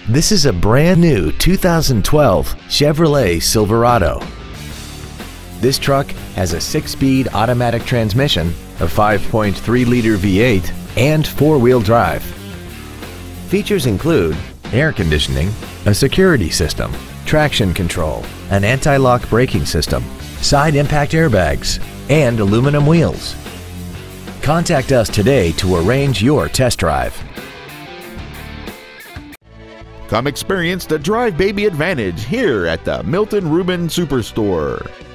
This is a brand new 2012 Chevrolet Silverado. This truck has a 6-speed automatic transmission, a 5.3-liter V8, and 4-wheel drive. Features include air conditioning, a security system, traction control, an anti-lock braking system, side impact airbags, and aluminum wheels. Contact us today to arrange your test drive. Come experience the Drive Baby Advantage here at the Milton Ruben Superstore.